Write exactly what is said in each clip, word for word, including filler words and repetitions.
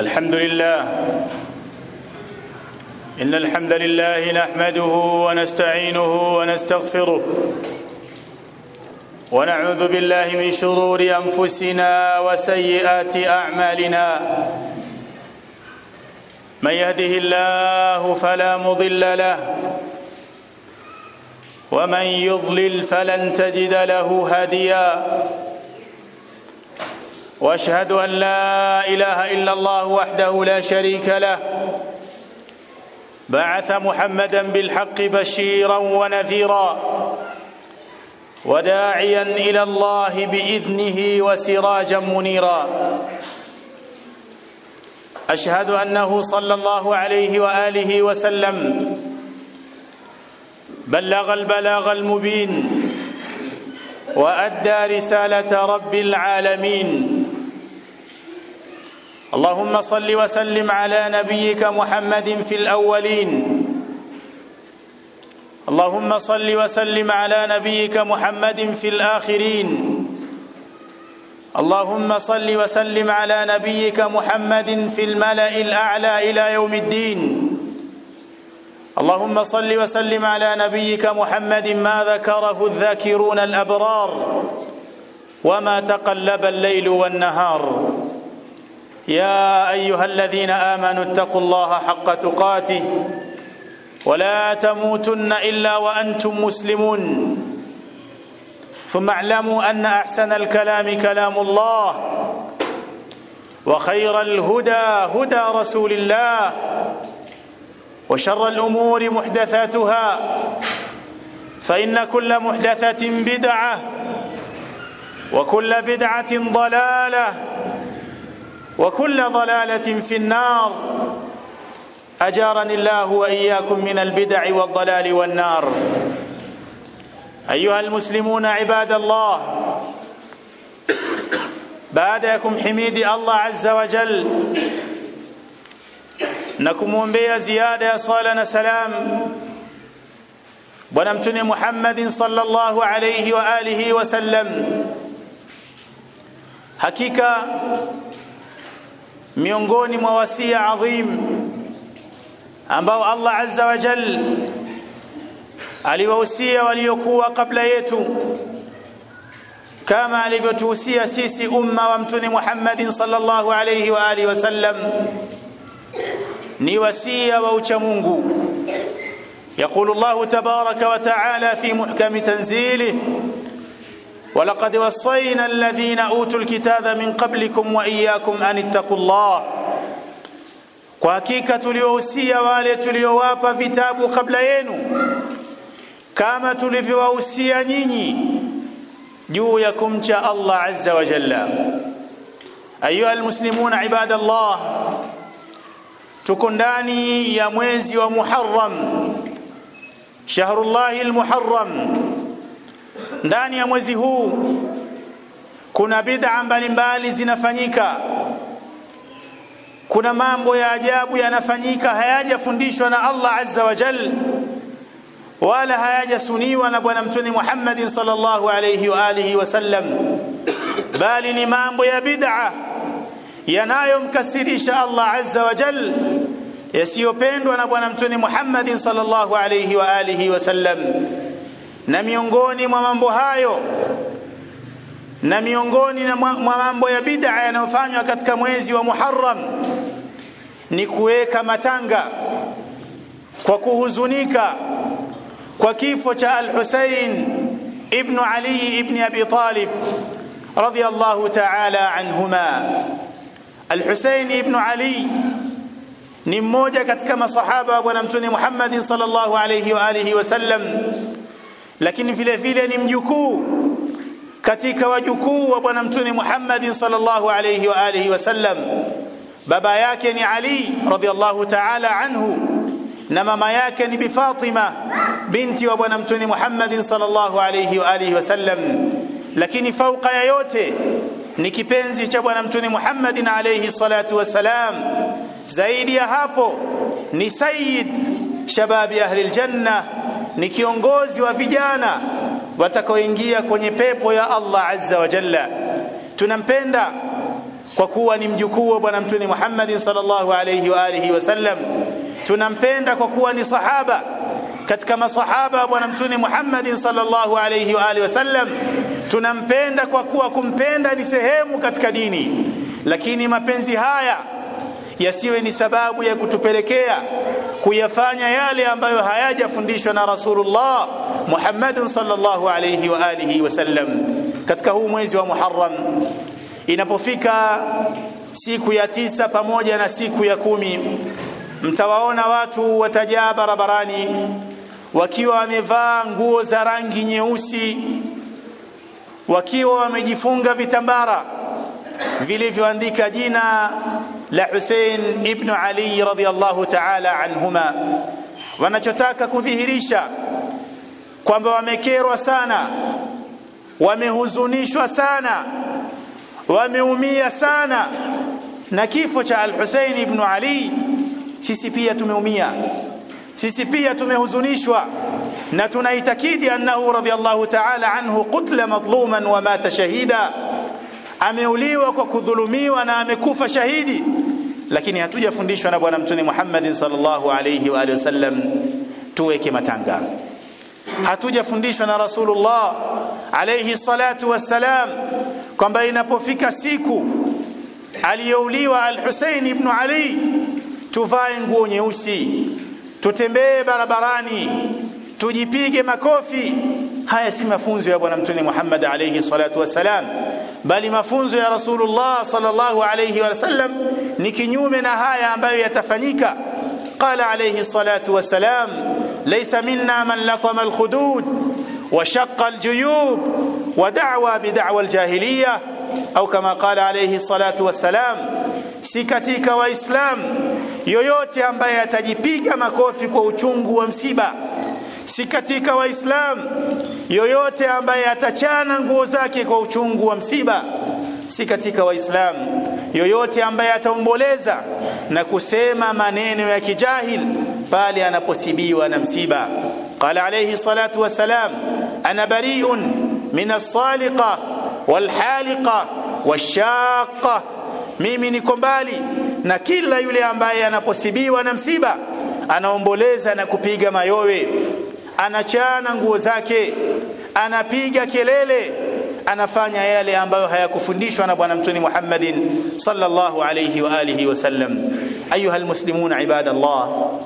الحمد لله إن الحمد لله نحمده ونستعينه ونستغفره ونعوذ بالله من شرور أنفسنا وسيئات أعمالنا من يهده الله فلا مضل له ومن يضلل فلن تجد له هاديا واشهد ان لا اله الا الله وحده لا شريك له بعث محمدا بالحق بشيرا ونذيرا وداعيا الى الله باذنه وسراجا منيرا اشهد انه صلى الله عليه واله وسلم بلغ البلاغ المبين وأدى رسالة رب العالمين اللهم صل وسلم على نبيك محمد في الأولين اللهم صل وسلم على نبيك محمد في الآخرين اللهم صل وسلم على نبيك محمد في الملأ الأعلى إلى يوم الدين اللهم صل وسلم على نبيك محمد ما ذكره الذاكرون الأبرار وما تقلب الليل والنهار يا أيها الذين آمنوا اتقوا الله حق تقاته ولا تموتن إلا وأنتم مسلمون ثم اعلموا أن أحسن الكلام كلام الله وخير الهدى هدى رسول الله وشر الأمور محدثاتها فإن كل محدثة بدعة وكل بدعة ضلالة وكل ضلالة في النار أجارني الله وإياكم من البدع والضلال والنار أيها المسلمون عباد الله بعدكم حميد الله عز وجل na kumwombea ziada ya sala na salam bwana mtume Muhammad sallallahu alayhi wa alihi wasallam. Hakika miongoni mwa wasia adhim ambao Allah azza wa jalla aliwahusia waliokuwa kabla yetu kama alivyotuhusia sisi umma wa mtume Muhammad sallallahu alayhi wa alihi wasallam ni wasia wa ucha Mungu. يقول الله تبارك وتعالى في محكم تنزيله ولقد وصينا الذين أوتوا الكتاب من قبلكم وإياكم أن اتقوا الله. kwa hakika tuliohusia wale tuliowapa vitabu kabla yenu kama tulivyowahusia nyinyi juu ya kumcha Allah azza wa jalla. Ayuha almuslimuna ibadallah, tuko ndani ya mwezi wa Muharram, shahrullahi almuharram. Ndani ya mwezi huu kuna bid'a mbalimbali zinafanyika, kuna mambo ya ajabu yanafanyika hayajafundishwa na Allah azza wa jalla wala hayajasuniwa na bwana mtume Muhammad sallallahu alayhi wa alihi wasallam, bali ni mambo ya bid'a yanayomkasirisha Allah azza wa jalla, yasiyopendwa na bwana mtume Muhammad sallallahu alayhi wa alihi wasallam. Na miongoni mwa mambo hayo na miongoni mwa mambo ya bid'a yanayofanywa katika mwezi wa Muharram ni kuweka matanga kwa kuhuzunika kwa kifo cha Al-Husayn ibn Ali ibn Abi Talib radiyallahu ta'ala anhuma. Al-Husayn ibn Ali ni mmoja katika masahaba wa bwana mtume Muhammad sallallahu alayhi wa alihi wasallam, lakini vile vile ni mjukuu katika wajukuu wa bwana mtume Muhammad sallallahu alayhi wa alihi wasallam. Baba yake ni Ali radiyallahu ta'ala anhu na mama yake ni Bi Fatima binti wa bwana mtume Muhammad sallallahu alayhi wa alihi wasallam, lakini fauka ya yote ni kipenzi cha bwana mtume Muhammad alayhi salatu wasalam. Zaidi ya hapo ni sayyid shababi ahli aljanna, ni kiongozi wa vijana watakaoingia kwenye pepo ya Allah azza wa jalla. Tunampenda kwa kuwa ni mjukuu wa bwana mtume Muhammad sallallahu alayhi wa alihi wasallam, tunampenda kwa kuwa ni sahaba katika masahaba wa bwana mtume Muhammad sallallahu alayhi wa alihi wasallam, tunampenda kwa kuwa kumpenda ni sehemu katika dini. Lakini mapenzi haya yasiwe ni sababu ya kutupelekea kuyafanya yale ambayo hayajafundishwa na Rasulullah Muhammad sallallahu alayhi wa alihi wasallam. Katika huu mwezi wa Muharram, inapofika siku ya tisa pamoja na siku ya kumi, mtawaona watu watajaa barabarani wakiwa wamevaa nguo za rangi nyeusi, wakiwa wamejifunga vitambara vilivyoandika jina la Hussein ibn Ali radhiyallahu ta'ala anhuma. Wanachotaka kudhihirisha kwamba wamekerwa sana, wamehuzunishwa sana, wameumia sana na kifo cha al-Hussein ibn Ali. Sisi pia tumeumia, sisi pia tumehuzunishwa, na tunaitakidi annahu radhiyallahu ta'ala anhu qutla madhluman wa mata shahida, ameuliwa kwa kudhulumiwa na amekufa shahidi. Lakini hatujafundishwa na bwana mtume Muhammad sallallahu alayhi wa alihi wasallam tuweke matanga. Hatujafundishwa na Rasulullah alayhi salatu wassalam kwamba inapofika siku aliyouliwa al-Hussein ibn Ali tuvae nguo nyeusi, tutembee barabarani, tujipige makofi. Haya si mafunzo ya bwana mtume Muhammad alayhi salatu wassalam, bali mafunzo ya Rasulullah sallallahu alayhi wasallam ni kinyume na haya ambayo yatafanyika. Qala alayhi salatu wassalam, laysa minna man latama al-khudud wa shaqqa al-juyub wa da'wa bi da'wa al-jahiliyah, au kama qala alayhi salatu wassalam, si katika waislam yoyote ambaye atajipiga makofi kwa uchungu wa msiba, si katika waislam yoyote ambaye atachana nguo zake kwa uchungu wa msiba, si katika waislam yoyote ambaye ataomboleza na kusema maneno ya kijahil pale anaposibiwa na msiba. Qala alayhi salatu wassalam, ana bari'un min as-saliqa wal-haliqa wash-shaqqa, mimi niko mbali na kila yule ambaye anaposibiwa na msiba anaomboleza na kupiga mayowe, anachana nguo zake, anapiga kelele, anafanya yale ambayo hayakufundishwa na bwana mtume Muhammadin sallallahu alayhi wa alihi wasallam. Ayuha almuslimuna ibadallah,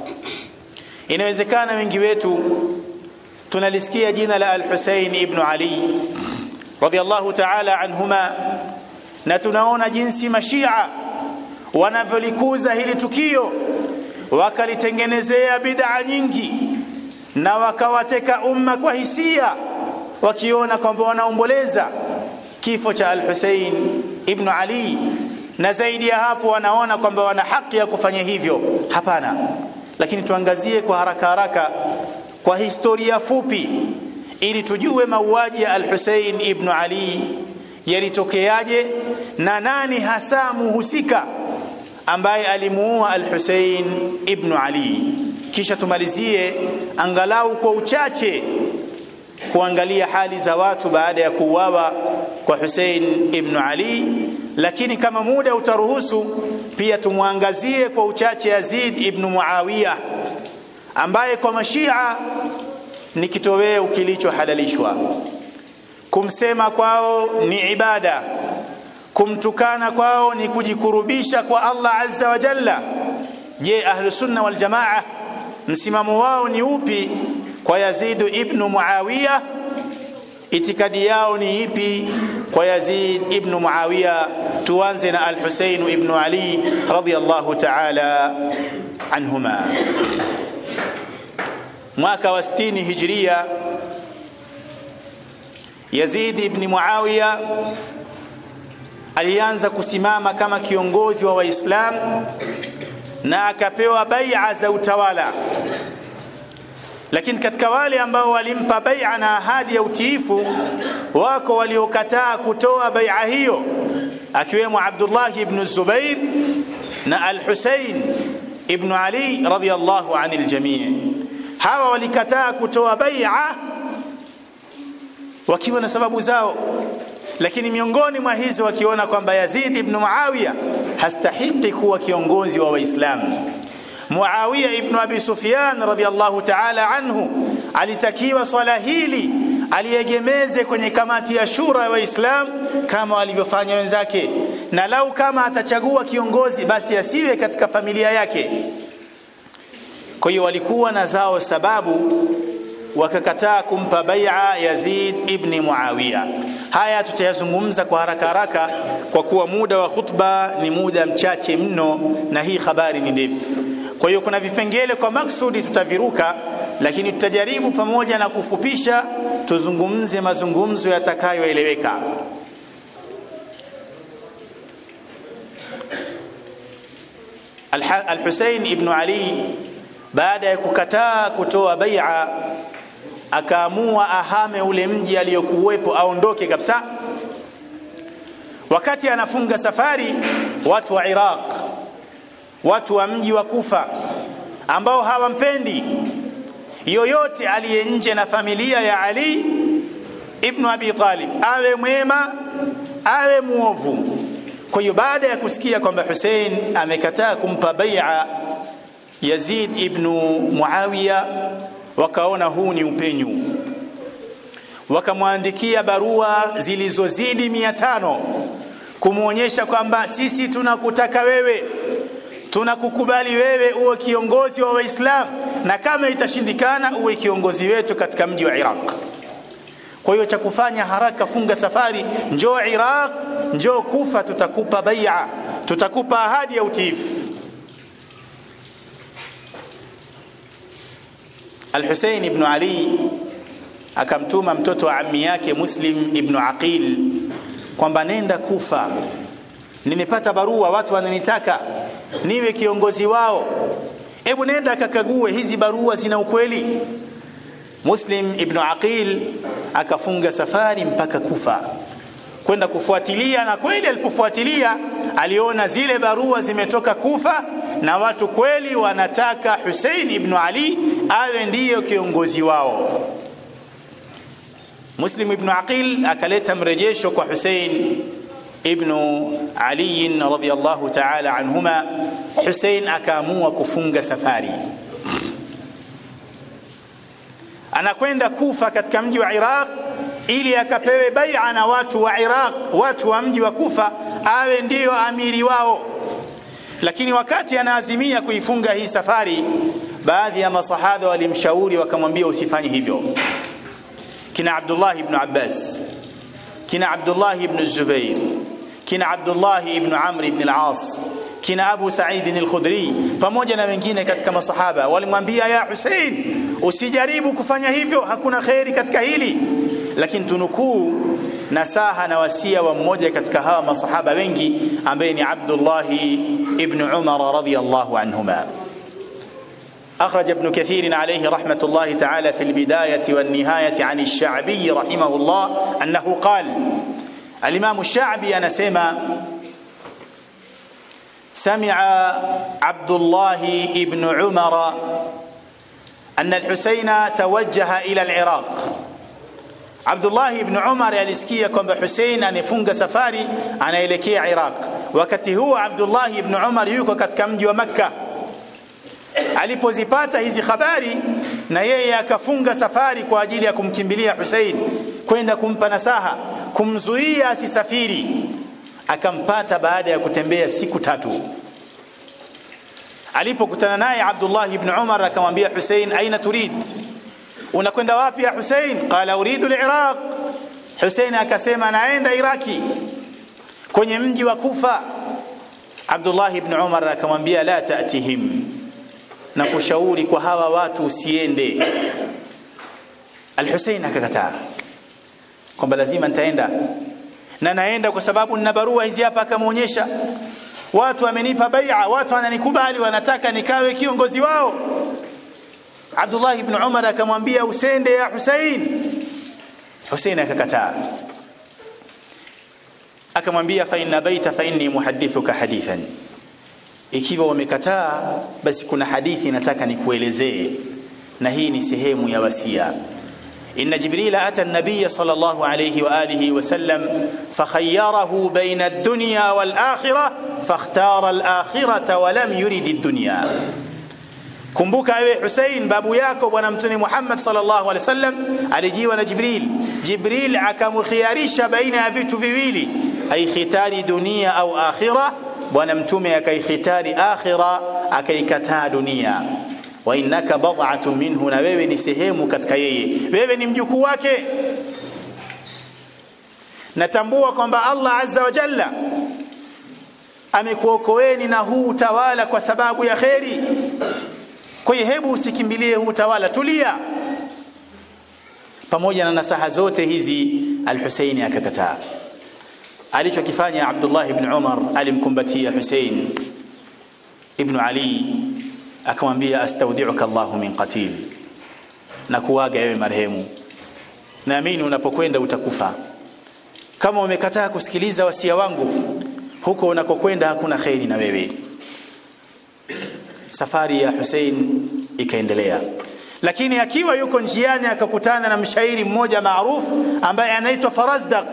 inawezekana wengi wetu tunalisikia jina la al-Hussein ibn Ali radhiyallahu ta'ala anhuma, na tunaona jinsi mashia wanavyolikuza hili tukio, wakalitengenezea bid'a nyingi na wakawateka umma kwa hisia, wakiona kwamba wanaomboleza kifo cha al-Hussein ibn Ali, na zaidi ya hapo wanaona kwamba wana haki ya kufanya hivyo. Hapana. Lakini tuangazie kwa haraka haraka kwa historia fupi ili tujue mauaji ya al-Hussein ibn Ali yalitokeaje na nani hasa muhusika ambaye alimuua al-Hussein ibn Ali. Kisha tumalizie angalau kwa uchache kuangalia hali za watu baada ya kuuawa kwa Hussein ibn Ali, lakini kama muda utaruhusu pia tumwangazie kwa uchache Yazid ibn Muawiya ambaye kwa mashia ni kitoweo kilichohalalishwa. Kumsema kwao ni ibada, kumtukana kwao ni kujikurubisha kwa Allah azza wa jalla. Je, ahlus sunna wal jamaa msimamo wao ni upi kwa Yazid ibn Muawiya? Itikadi yao ni ipi kwa Yazid ibn Muawiya? Tuanze na al-Husayn ibn Ali radhiyallahu ta'ala anhuma. Mwaka wa sitini hijria, Yazid ibn Muawiya alianza kusimama kama kiongozi wa Waislamu na akapewa bai'a za utawala. Lakini katika wale ambao walimpa bai'a na ahadi ya utiifu, wako waliokataa kutoa bai'a hiyo, akiwemo Abdullah ibn Zubair na al-Husayn ibn Ali radhiyallahu anil jami'. Hawa walikataa kutoa bai'a wakiwa na sababu zao. lakini miongoni mwa hizo wakiona kwamba Yazid ibn Muawiya hastahiki kuwa kiongozi wa Waislamu. Muawiya ibn Abi Sufyan radhiyallahu ta'ala anhu alitakiwa swala hili aliegemeze kwenye kamati ya shura ya Waislamu kama walivyofanya wenzake, na lau kama atachagua kiongozi basi asiwe katika familia yake. Kwa hiyo walikuwa na zao sababu wakakataa kumpa bai'a Yazid ibn Muawiya. Haya tutayazungumza kwa haraka haraka kwa kuwa muda wa khutba ni muda mchache mno na hii habari ni ndefu. Kwa hiyo kuna vipengele kwa maksudi tutaviruka, lakini tutajaribu pamoja na kufupisha tuzungumze mazungumzo yatakayoeleweka. Al-Husayn ibn Ali baada ya kukataa kutoa bai'a akaamua ahame ule mji aliyokuwepo, aondoke kabisa. Wakati anafunga safari, watu wa Iraq, watu wa mji wa Kufa ambao hawampendi yoyote aliye nje na familia ya Ali ibn Abi Talib, awe mwema awe muovu. Kwa hiyo baada ya kusikia kwamba Hussein amekataa kumpa bai'a Yazid ibn Muawiya, wakaona huu ni upenyu, wakamwandikia barua zilizozidi mia tano kumuonyesha kwamba sisi tunakutaka wewe, tunakukubali wewe uwe kiongozi wa Waislamu, na kama itashindikana uwe kiongozi wetu katika mji wa Iraq. Kwa hiyo cha kufanya haraka, funga safari, njoo Iraq, njoo Kufa, tutakupa bai'a, tutakupa ahadi ya utiifu. Al-Husayn ibn Ali akamtuma mtoto wa ammi yake Muslim ibn Aqil kwamba nenda Kufa, nimepata barua, watu wananitaka niwe kiongozi wao, hebu nenda kakague hizi barua zina ukweli. Muslim ibn Aqil akafunga safari mpaka Kufa kwenda kufuatilia, na kweli alipofuatilia aliona zile barua zimetoka Kufa na watu kweli wanataka Hussein ibn Ali awe ndiyo kiongozi wao. Muslim ibn Aqil akaleta mrejesho kwa Hussein ibn Ali radhiyallahu ta'ala anhuma. Hussein akaamua kufunga safari, anakwenda Kufa katika mji wa Iraq ili akapewe bai'a na watu wa Iraq, watu wa mji wa Kufa, awe ndiyo amiri wao. Lakini wakati anaazimia kuifunga hii safari, baadhi ya masahaba walimshauri wakamwambia usifanye hivyo. Kina Abdullah ibn Abbas, kina Abdullah ibn Zubair, kina Abdullah ibn Amr ibn al-As, kina Abu Sa'id al-Khudri pamoja na wengine katika masahaba walimwambia, ya Hussein, usijaribu kufanya hivyo, hakuna khairi katika hili. Lakini tunukuu nasaha na wasia wa mmoja katika hawa masahaba wengi ambaye ni Abdullah ibn Umar radhiyallahu anhuma. أخرج ابن كثير عليه رحمة الله تعالى في البداية والنهاية عن الشعبي رحمه الله أنه قال، الإمام الشعبي أنا سمع سمع عبد الله ابن عمر أن الحسين توجه إلى العراق. عبد الله ابن عمر alisikia kwamba Hussein anifunga safari anaelekea Iraq. Wakati huo Abdullah ibn Umar yuko katika mji wa Makkah. Alipozipata hizi habari, na yeye akafunga safari kwa ajili ya kumkimbilia Hussein, kwenda kumpa nasaha, kumzuia asisafiri. Akampata baada ya kutembea siku tatu. Alipokutana naye Abdullah ibn Umar akamwambia Hussein, aina turid, unakwenda wapi ya Hussein? Qala uridu al-Iraq. Hussein akasema naenda Iraki kwenye mji wa Kufa. Abdullah ibn Umar akamwambia la ta'tihim, na kushauri kwa hawa watu usiende. Al-Hussein akakataa kwamba lazima nitaenda, na naenda kwa sababu nina barua hizi hapa. Akamuonyesha, watu wamenipa bai'a, watu wananikubali, wanataka nikawe kiongozi wao. Abdullah ibn Umar akamwambia usende ya Hussein. Hussein akakataa, akamwambia fa inna baita fa inni muhaddithuka hadithan, ikiwa wamekataa basi kuna hadithi nataka nikuelezee, na hii ni sehemu ya wasia. inna jibril ata an-nabiy sallallahu alayhi wa alihi wa sallam fakhayyarahu bayna ad-dunya wal akhirah fakhtara al-akhirata wa lam yurid ad-dunya. Kumbuka ewe Hussein, babu yako bwana mtume Muhammad sallallahu alaihi wasallam alijiwa na Jibril. Jibril akamkhiyarisha baina ya vitu viwili, ay khitari dunia au akhirah. Bwana mtume akaikhitari akhirah, akaikataa dunia. Wa innaka bad'atun minhu, na wewe ni sehemu katika yeye, wewe ni mjukuu wake. Natambua kwamba Allah azza wa jalla amekuokoeni na huu utawala kwa sababu ya kheri. Kwa hiyo hebu usikimbilie huu utawala, tulia. Pamoja na nasaha zote hizi, al-Husaini akakataa. Alichokifanya Abdullah ibn Umar, alimkumbatia Hussein ibn Ali, akamwambia astaudiuka Allahu min qatil, na kuaga ewe marehemu, naamini unapokwenda utakufa. Kama umekataa kusikiliza wasia wangu, huko unakokwenda hakuna khairi na wewe. Safari ya Hussein ikaendelea, lakini akiwa yuko njiani akakutana na mshairi mmoja maarufu ambaye anaitwa Farazdaq.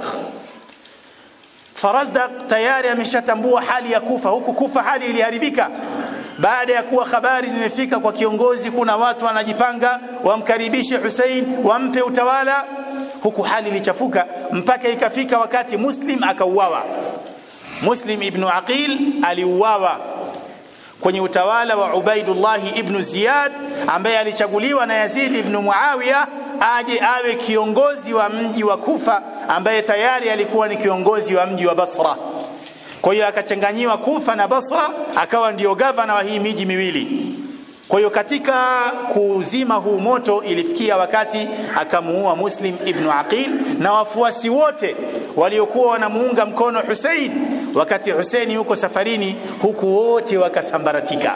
Farazdaq tayari ameshatambua hali ya Kufa. Huku Kufa hali iliharibika baada ya kuwa habari zimefika kwa kiongozi, kuna watu wanajipanga wamkaribishe Hussein, wampe utawala. Huku hali ilichafuka mpaka ikafika wakati Muslim akauawa. Muslim ibn Aqil aliuawa kwenye utawala wa Ubaidullah ibn Ziyad, ambaye alichaguliwa na Yazid ibn Muawiya aje awe kiongozi wa mji wa Kufa, ambaye tayari alikuwa ni kiongozi wa mji wa Basra. Kwa hiyo akachanganyiwa Kufa na Basra, akawa ndio gavana wa hii miji miwili. Kwa hiyo katika kuzima huu moto ilifikia wakati akamuua Muslim ibn Aqil na wafuasi wote waliokuwa wanamuunga mkono Hussein. Wakati Hussein yuko safarini, huku wote wakasambaratika.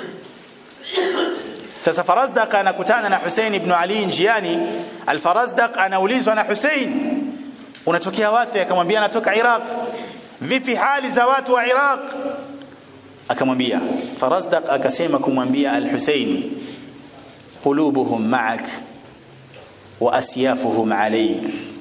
Sasa Farazdaq anakutana na Hussein ibn Ali njiani. Al-Farazdaq anaulizwa na Hussein, unatokea wapi? Akamwambia natoka Iraq. Vipi hali za watu wa Iraq? Akamwambia Farazdaq akasema kumwambia al-Hussein, qulubuhum ma'ak wa asyafuhum alayk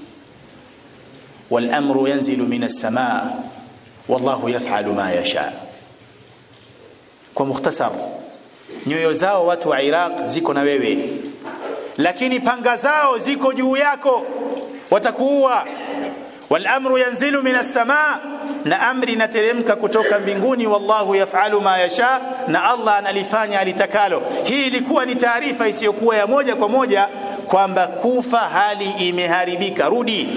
wal amru yanzilu min as-samaa wallahu yaf'alu ma yasha. Kwa mukhtasar, nyoyo zao watu wa Iraq ziko na wewe, lakini panga zao ziko juu yako, watakuua. Wal amru yanzilu min as-samaa, na amri inateremka kutoka mbinguni. Wallahu yaf'alu ma yasha, na Allah analifanya alitakalo. Hii ilikuwa ni taarifa isiyokuwa ya moja kwa moja kwamba Kufa hali imeharibika, rudi.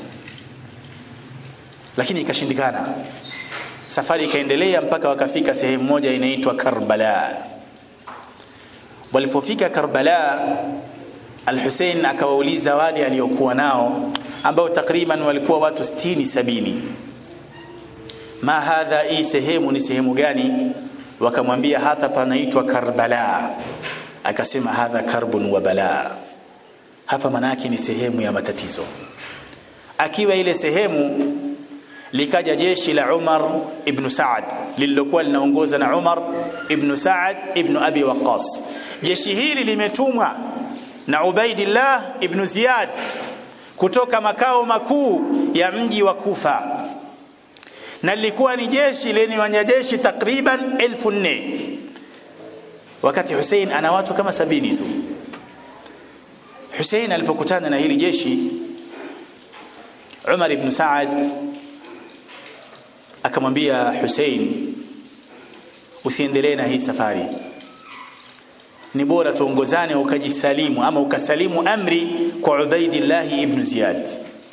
Lakini ikashindikana. Safari ikaendelea mpaka wakafika sehemu moja inaitwa Karbala. Walipofika Karbala, Al-Hussein akawauliza wale aliokuwa nao, ambao takriban walikuwa watu sitini sabini, ma hadha, hii sehemu ni sehemu gani? Wakamwambia hata panaitwa Karbala. Akasema hadha karbun wa bala, hapa manaki ni sehemu ya matatizo. Akiwa ile sehemu, likaja jeshi la Umar ibn Saad lililokuwa linaongoza na Umar ibn Saad ibn Abi Waqqas. Jeshi hili limetumwa na Ubaidillah ibn Ziyad kutoka makao makuu ya mji wa Kufa, na lilikuwa ni jeshi lenye wanajeshi takriban elfu nne. Wakati Hussein ana watu kama sabini tu. Hussein alipokutana na hili jeshi, Umar ibn Saad akamwambia Hussein, usiendelee na hii safari, ni bora tuongozane ukajisalimu ama ukasalimu amri kwa Ubaidillah ibn Ziyad.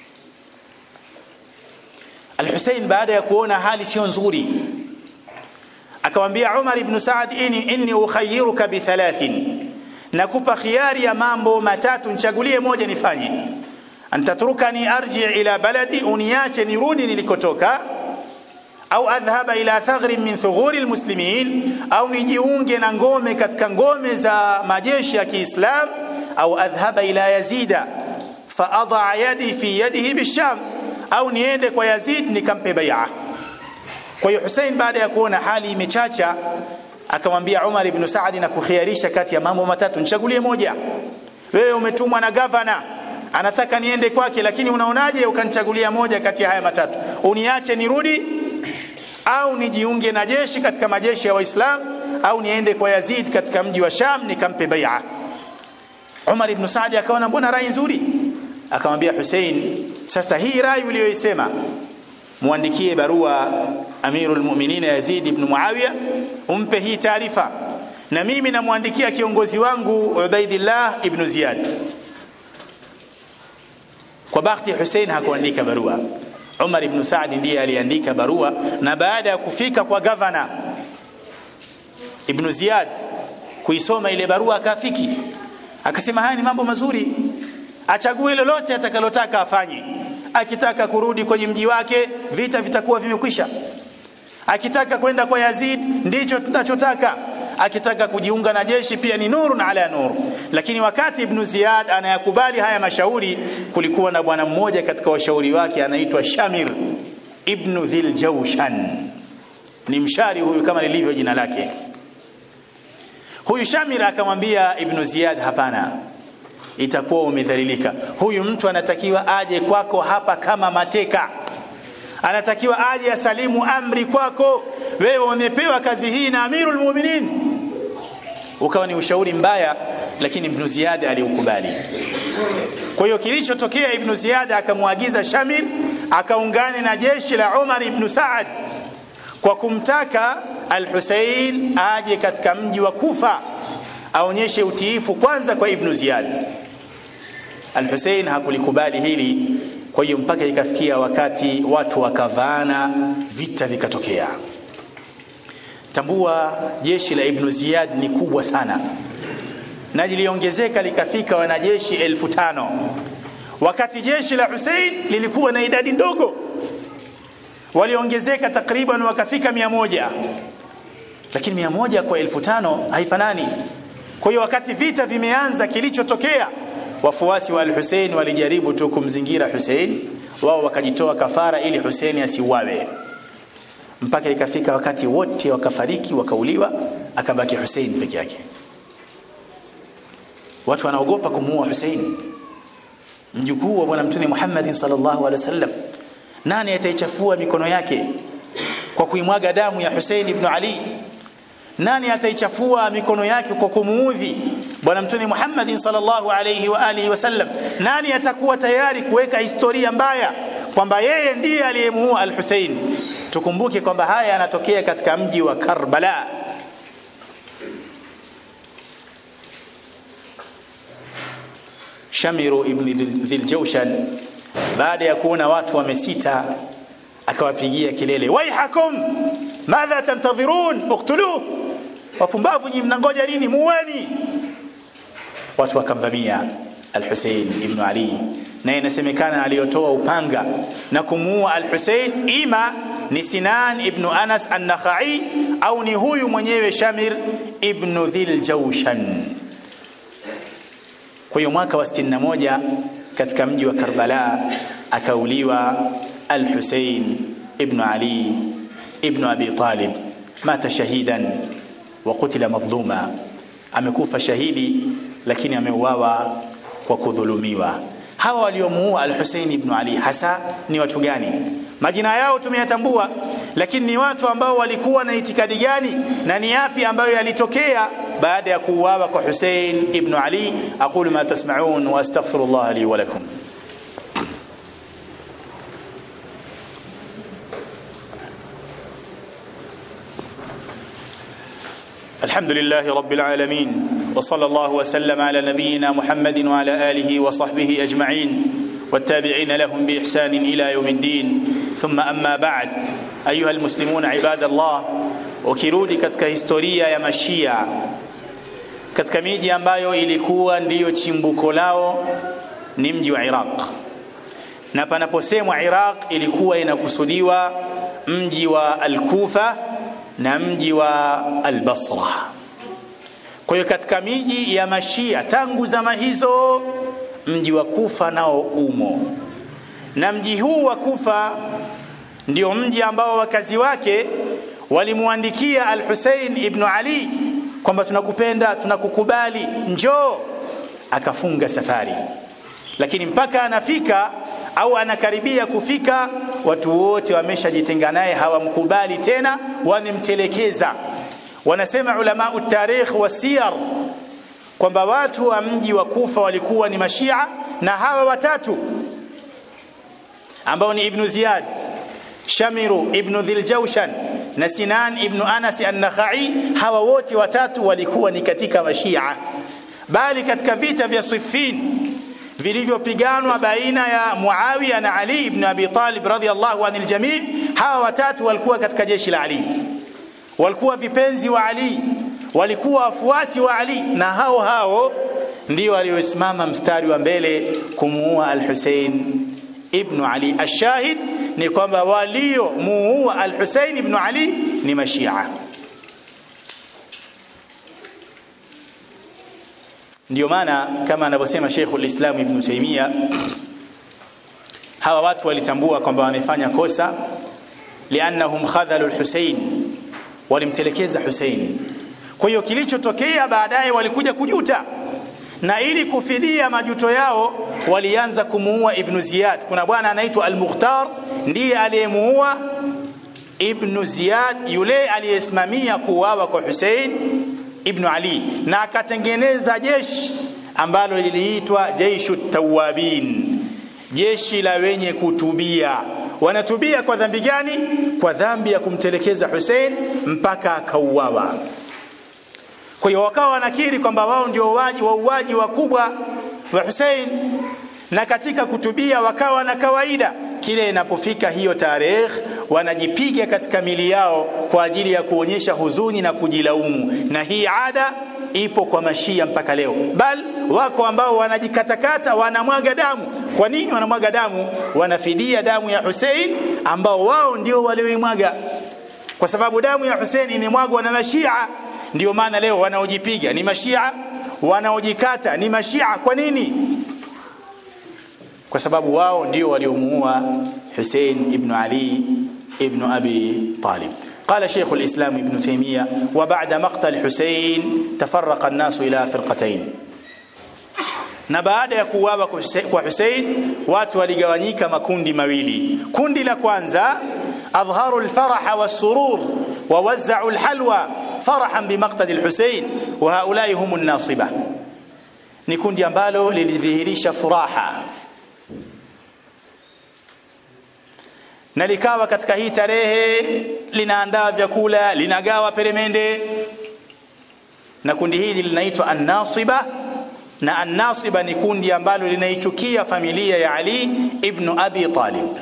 Al-Hussein baada ya kuona hali sio nzuri, akamwambia Umar ibn Saad, inni inni ukhayyiruka bi thalathin, nakupa khiyari ya mambo matatu, nichagulie moja nifanye. Antatrukani arji ila baladi, uniache nirudi nilikotoka, au adhhaba ila thaghr min thughur almuslimin, au nijiunge na ngome katika ngome za majeshi ya Kiislam, au adhhaba ila Yazida fa adha yadi fi yadihi bisham, au niende kwa Yazid nikampe bai'a. Kwa hiyo Hussein baada ya kuona hali imechacha, akamwambia Umar ibn Saad, na kukhiarisha kati ya mambo matatu, nichagulie moja. Wewe umetumwa na governor anataka niende kwake, lakini unaonaje ukanichagulia moja kati ya haya matatu, uniache nirudi au nijiunge na jeshi katika majeshi ya Waislamu au niende kwa Yazid katika mji wa Sham nikampe bai'a. Umar ibn Saad akaona mbona rai nzuri, akamwambia Hussein, sasa hii rai uliyoisema muandikie barua Amirul Mu'minin Yazid ibn Muawiya, umpe hii taarifa, na mimi namuandikia kiongozi wangu Ubaidillah ibn Ziyad. Kwa bahati Hussein hakuandika barua, Umar ibn Saad ndiye aliandika barua, na baada ya kufika kwa governor Ibn Ziyad kuisoma ile barua akafiki, akasema haya ni mambo mazuri, achague lolote atakalotaka afanye. Akitaka kurudi kwenye mji wake vita vitakuwa vimekwisha, akitaka kwenda kwa Yazid ndicho tunachotaka, akitaka kujiunga na jeshi pia ni nuru na ala nuru. Lakini wakati Ibn Ziyad anayakubali haya mashauri, kulikuwa na bwana mmoja katika washauri wake anaitwa Shamir ibn Dhil Jawshan, ni mshari huyu kama lilivyo jina lake. Huyu Shamir akamwambia Ibn Ziyad, hapana, itakuwa umedhalilika. Huyu mtu anatakiwa aje kwako hapa kama mateka, anatakiwa aje asalimu amri kwako, wewe umepewa kazi hii na Amirul Mu'minin. Ukawa ni ushauri mbaya, lakini Ibn Ziyad aliukubali. Kwa hiyo kilichotokea, Ibn Ziyad akamwagiza Shamir akaungane na jeshi la Umar ibn Saad kwa kumtaka Al-Hussein aje katika mji wa Kufa aonyeshe utiifu kwanza kwa Ibn Ziyad. Al-Hussein hakulikubali hili, kwa hiyo mpaka ikafikia wakati watu wakavana, vita vikatokea. Tambua jeshi la Ibn Ziyad ni kubwa sana, na liliongezeka likafika wanajeshi elfu tano, wakati jeshi la Hussein lilikuwa na idadi ndogo, waliongezeka takriban wakafika mia moja. Lakini mia moja kwa elfu tano haifanani. Kwa hiyo wakati vita vimeanza, kilichotokea, wafuasi wa Al-Hussein walijaribu tu kumzingira Hussein, wao wakajitoa kafara ili Hussein asiuawe, mpaka ikafika wakati wote wakafariki wakauliwa, akabaki Hussein peke yake. Watu wanaogopa kumuua Hussein, mjukuu wa bwana Mtume Muhammad sallallahu alaihi wasallam. Nani ataichafua mikono yake kwa kuimwaga damu ya Hussein ibn Ali? Nani ataichafua mikono yake kwa kumuudhi bwana Mtume Muhammad sallallahu alayhi wa alihi wasallam? Nani atakuwa tayari kuweka historia mbaya kwamba yeye ndiye aliyemuua Al-Hussein? Tukumbuke kwamba haya yanatokea katika mji wa Karbala. Shamiru ibn Dhil Jawshan baada ya kuona watu wamesita, akawapigia kelele, waihakum madha tantadhirun uqtuluhu, wapumbavu nyinyi mnangoja nini, muweni. Watu wakamvamia Al-Hussein ibn Ali, na inasemekana aliyotoa upanga na kumuua Al-Hussein ima ni Sinan ibn Anas an-Nakhai au ni huyu mwenyewe Shamir ibn Dhil Jawshan. Kwa hiyo mwaka wa sitini na moja katika mji wa Karbala akauliwa Al-Hussein ibn Ali ibn Abi Talib, mata shahidan wa qutila madhluma, amekufa shahidi lakini ameuawa kwa kudhulumiwa. Hawa waliomuua Al-Hussein ibn Ali hasa ni watu gani? Majina yao tumeyatambua, lakini ni watu ambao walikuwa na itikadi gani na ni yapi ambayo yalitokea baada ya kuuawa kwa Hussein ibn Ali? Aqulu ma tasma'un wa astaghfirullah li wa lakum. الحمد لله رب العالمين، وصلى الله وسلم على نبينا محمد وعلى آله وصحبه أجمعين والتابعين لهم بإحسان إلى يوم الدين. ثم أما بعد، أيها المسلمون عباد الله، ukirudi katika historia ya Mashia katika miji ambayo ilikuwa ndiyo chimbuko lao ni mji wa Iraq, na panaposemwa Iraq ilikuwa inakusudiwa mji wa Al-Kufa na mji wa Al-Basra. Kwa hiyo katika miji ya Mashia tangu zama hizo mji wa Kufa nao umo, na mji huu wa Kufa ndio mji ambao wakazi wake walimuandikia Al-Hussein ibn Ali kwamba tunakupenda, tunakukubali, njoo. Akafunga safari, lakini mpaka anafika au anakaribia kufika, watu wote wameshajitenga naye, hawamkubali tena, wamemtelekeza. Wanasema ulama utarikh wa siyar kwamba watu wa mji wa Kufa walikuwa ni mashia, na hawa watatu ambao ni Ibn Ziyad, Shamiru ibn Dhiljawshan na Sinan ibn Anas an-Nakhai, hawa wote watatu walikuwa ni katika mashia. Bali katika vita vya Siffin vilivyopiganwa baina ya Muawiya na Ali ibn Abi Talib radhiyallahu anil jami', hawa watatu walikuwa katika jeshi la Ali, walikuwa vipenzi wa Ali, walikuwa wafuasi wa Ali, na hao hao ndio waliosimama mstari wa mbele kumuua al-Hussein ibn Ali. Ashahid ni kwamba walio muua al-Hussein ibn Ali ni mashia. Ndio maana kama anavyosema Sheikh al-Islam Ibn Taymiyyah, hawa watu walitambua kwamba wamefanya kosa, liannahum khadhalu al-Hussein, walimtelekeza Hussein. Kwa hiyo kilichotokea baadaye walikuja kujuta, na ili kufidia majuto yao walianza kumuua Ibn Ziyad. Kuna bwana anaitwa Al-Mukhtar, ndiye aliyemuua Ibn Ziyad, yule aliyesimamia kuuawa kwa Hussein ibn Ali, na akatengeneza jeshi ambalo liliitwa Jaishu Tawabin, jeshi la wenye kutubia. Wanatubia kwa dhambi gani? Kwa dhambi ya kumtelekeza Hussein mpaka akauawa. Kwa hiyo wakawa wanakiri kwamba wao ndio wauaji wauaji wakubwa wa Hussein, na katika kutubia wakawa na kawaida, kile inapofika hiyo tarehe wanajipiga katika mili yao kwa ajili ya kuonyesha huzuni na kujilaumu. Na hii ada ipo kwa mashia mpaka leo, bal wako ambao wanajikatakata, wanamwaga damu. Kwa nini wanamwaga damu? Wanafidia damu ya Hussein ambao wao ndio walioimwaga, kwa sababu damu ya Hussein imemwagwa na mashia. Ndio maana leo wanaojipiga ni mashia, wanaojikata ni mashia. Kwa nini? Kwa sababu wao ndio waliomuua Hussein ibn Ali ibn Abi Talib. قال شيخ الإسلام ابن تيمية: وبعد مقتل حسين تفرق الناس إلى فرقتين. na baada ya kuuawa kwa Hussein watu waligawanyika makundi mawili. Kundi la kwanza, adharu al-farah was-surur wa wazza'u al-halwa farahan bi maqtad al-Hussein wa haulai hum an-nasiba. Ni kundi ambalo lilidhihirisha furaha na likawa katika hii tarehe linaandaa vyakula, linagawa peremende, na kundi hili linaitwa an-nasiba. Na an-nasiba ni kundi ambalo linaichukia familia ya Ali ibn Abi Talib.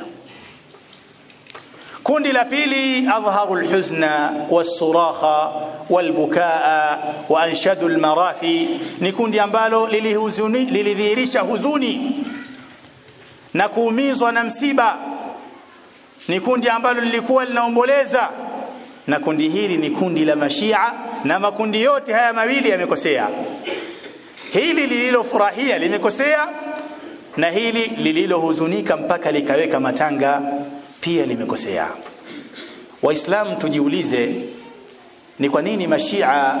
Kundi la pili, adharu al-huzna was-suraha wal-bukaa wa anshadu al-marathi, ni kundi ambalo lilihuzuni lilidhihirisha huzuni na kuumizwa na msiba. Ni kundi ambalo lilikuwa linaomboleza, na kundi hili ni kundi la mashia. Na makundi yote haya mawili yamekosea. Hili lililofurahia limekosea, na hili lililohuzunika mpaka likaweka matanga pia limekosea. Waislamu tujiulize, ni kwa nini mashia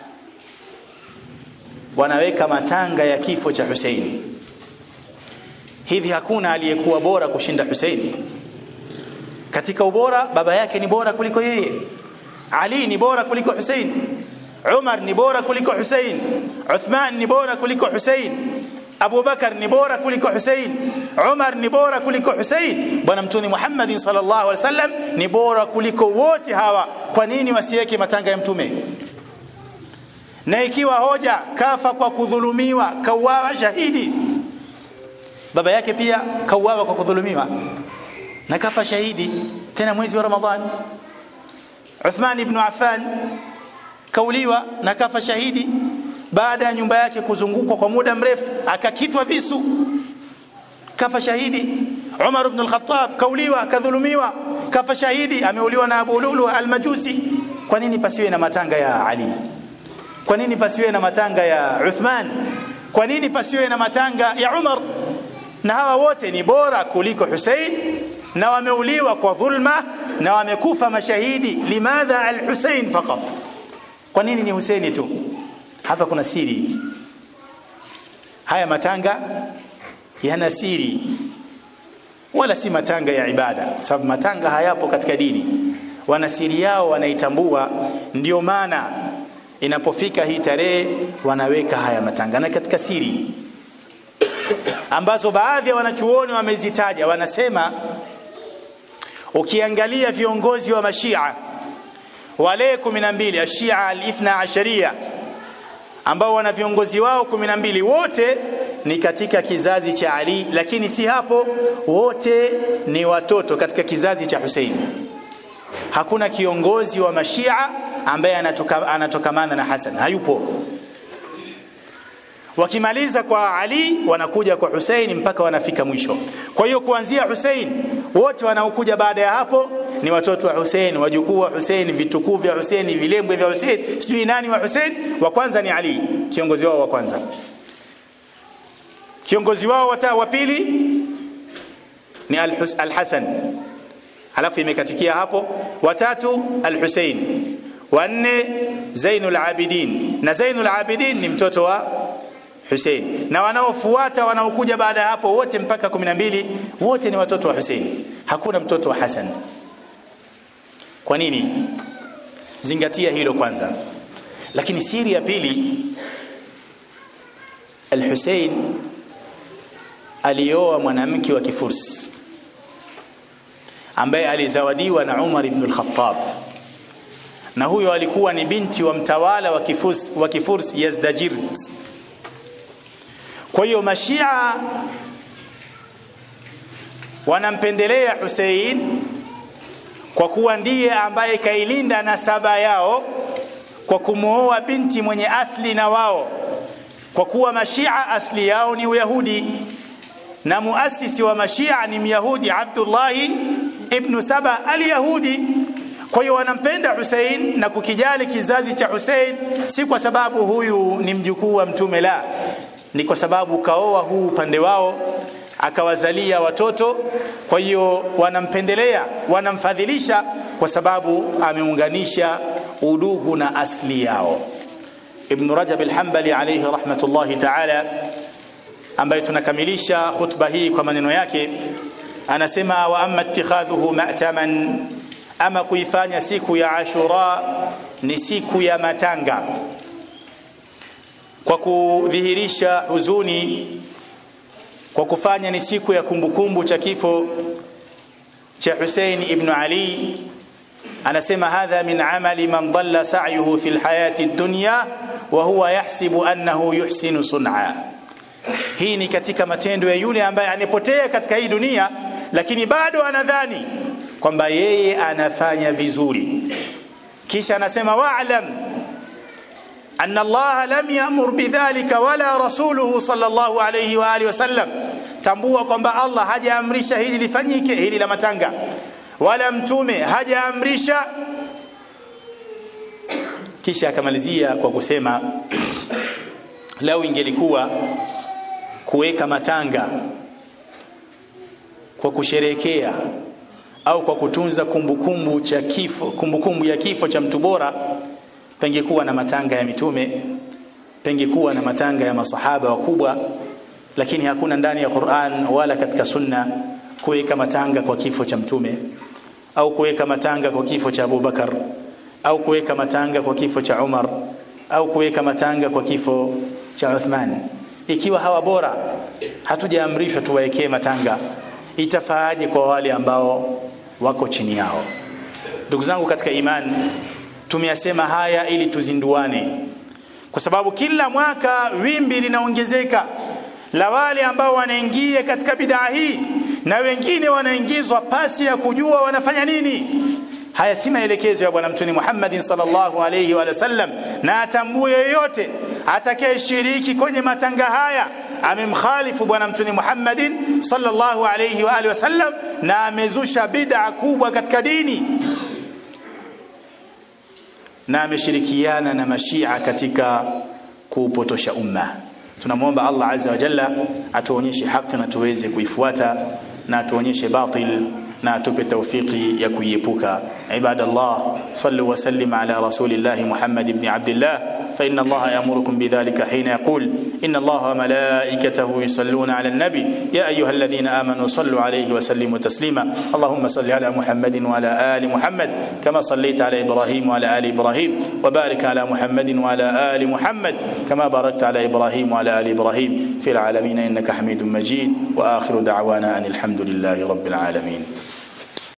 wanaweka matanga ya kifo cha Hussein? Hivi hakuna aliyekuwa bora kushinda Hussein? Katika ubora baba yake ni bora kuliko yeye, Ali ni bora kuliko Hussein, Umar ni bora kuliko Hussein, Uthman ni bora kuliko Hussein, Abu Bakar ni bora kuliko Hussein, Umar ni bora kuliko Hussein. Bwana Mtume Muhammad sallallahu alaihi wasallam ni bora kuliko wote hawa. Kwa nini wasiweke matanga ya Mtume? Na ikiwa hoja kafa kwa kudhulumiwa, kauawa shahidi, baba yake pia kauawa kwa kudhulumiwa na kafa shahidi, tena mwezi wa Ramadhani. Uthman ibn Affan kauliwa na kafa shahidi baada ya nyumba yake kuzungukwa kwa muda mrefu, akakitwa visu, kafa shahidi. Umar ibn al-Khattab kauliwa, kadhulumiwa, kafa shahidi, ameuliwa na Abu Lulu al-Majusi. Kwa nini pasiwe na matanga ya Ali? Kwa nini pasiwe na matanga ya Uthman? Kwa nini pasiwe na matanga ya Umar? Na hawa wote ni bora kuliko Hussein, na wameuliwa kwa dhulma, na wamekufa mashahidi. Limadha al-Hussein faqat? Kwa nini ni Hussein tu? Hapa kuna siri. Haya matanga yana siri, wala si matanga ya ibada, sababu matanga hayapo katika dini. Wana siri yao wanaitambua, ndio maana inapofika hii tarehe wanaweka haya matanga. Na katika siri ambazo baadhi ya wanachuoni wamezitaja, wanasema ukiangalia viongozi wa mashia wale kumi na mbili, ashia al-ithna asharia, ambao wana viongozi wao kumi na mbili, wote ni katika kizazi cha Ali, lakini si hapo, wote ni watoto katika kizazi cha Hussein. Hakuna kiongozi wa mashia ambaye anatoka, anatokamana na Hassan, hayupo. Wakimaliza kwa Ali wanakuja kwa Hussein mpaka wanafika mwisho. Kwa hiyo kuanzia Hussein wote wanaokuja baada ya hapo ni watoto wa Hussein, wajukuu wa Hussein, vitukuu vya Hussein, vilembwe vya Hussein. Sijui nani wa Hussein. Wa kwanza ni Ali, kiongozi wao wa kwanza. Kiongozi wao wa pili ni Al-Hasan, halafu imekatikia hapo. Watatu Al-Hussein, wanne Zainul Abidin, na Zainul Abidin ni mtoto wa Hussein, na wanaofuata wanaokuja baada ya hapo wote mpaka kumi na mbili wote ni watoto wa Hussein. Hakuna mtoto wa Hassan. Kwa nini? Zingatia hilo kwanza. Lakini siri ya pili, Al-Hussein alioa mwanamke wa Kifurs ambaye alizawadiwa na Umar ibn al-Khattab, na huyo alikuwa ni binti wa mtawala wa Kifurs wa Kifurs Yazdajir. Kwa hiyo mashia wanampendelea Hussein kwa kuwa ndiye ambaye kailinda nasaba yao kwa kumuoa binti mwenye asli na wao, kwa kuwa mashia asli yao ni Uyahudi na muasisi wa mashia ni Myahudi Abdullah ibn Saba al-Yahudi. Kwa hiyo wanampenda Hussein na kukijali kizazi cha Hussein, si kwa sababu huyu ni mjukuu wa mtume, la, ni kwa sababu kaoa huu upande wao akawazalia watoto. Kwa hiyo wanampendelea, wanamfadhilisha kwa sababu ameunganisha udugu na asli yao. Ibn Rajab al-Hanbali alayhi rahmatullahi ta'ala, ambaye tunakamilisha khutba hii kwa maneno yake, anasema wa amma ittikhadhuhu ma'taman, ama kuifanya siku ya Ashura ni siku ya matanga kwa kudhihirisha huzuni, kwa kufanya ni siku ya kumbukumbu cha kifo cha Hussein ibn Ali. Anasema hadha min amali man dhalla sa'yuhu fil hayati ad-dunya wa huwa yahsibu annahu yuhsinu sun'a. Hii ni katika matendo ya yule ambaye amepotea katika hii dunia, lakini bado anadhani kwamba yeye anafanya vizuri. Kisha anasema wa'lam anna Allah lam ya'mur bidhalika wala rasuluhu sallallahu alayhi wa alihi wasallam, tambua kwamba Allah hajaamrisha hili lifanyike, hili la matanga, wala mtume hajaamrisha. Kisha akamalizia kwa kusema lau ingelikuwa kuweka matanga kwa kusherehekea au kwa kutunza kumbukumbu cha kifo, kumbukumbu ya kifo cha mtu bora, pengekuwa na matanga ya mitume, pengekuwa na matanga ya masahaba wakubwa. Lakini hakuna ndani ya Qur'an wala katika sunna kuweka matanga kwa kifo cha mtume, au kuweka matanga kwa kifo cha Abu Bakar, au kuweka matanga kwa kifo cha Umar, au kuweka matanga kwa kifo cha Uthman. Ikiwa hawa bora hatujaamrishwa tuwaekee matanga, itafaaje kwa wale ambao wako chini yao? Ndugu zangu katika imani, tumeyasema haya ili tuzinduane, kwa sababu kila mwaka wimbi linaongezeka la wale ambao wanaingia katika bid'a hii, na wengine wanaingizwa pasi ya kujua wanafanya nini. Haya si maelekezo ya bwana mtume Muhammad sallallahu alayhi wa sallam, na atambue yoyote atakayeshiriki kwenye matanga haya amemkhalifu bwana mtume Muhammad sallallahu alayhi wa alihi wasallam, na amezusha bid'a kubwa katika dini, na ameshirikiana na mashia katika kuupotosha umma. Tunamuomba Allah azza wa jalla atuonyeshe haki na tuweze kuifuata, na atuonyeshe batil na atupe tawfiki ya kuiepuka. Ibadallah, sallu wa sallim ala rasulillahi Muhammad ibn Abdullah. فإن الله يأمركم بذلك حين يقول إن الله وملائكته يصلون على النبي يا أيها الذين آمنوا صلوا عليه وسلموا تسليما اللهم صل على محمد وعلى آل محمد كما صليت على إبراهيم وعلى آل إبراهيم وبارك على محمد وعلى آل محمد كما باركت على إبراهيم وعلى آل إبراهيم في العالمين إنك حميد مجيد وآخر دعوانا أن الحمد لله رب العالمين.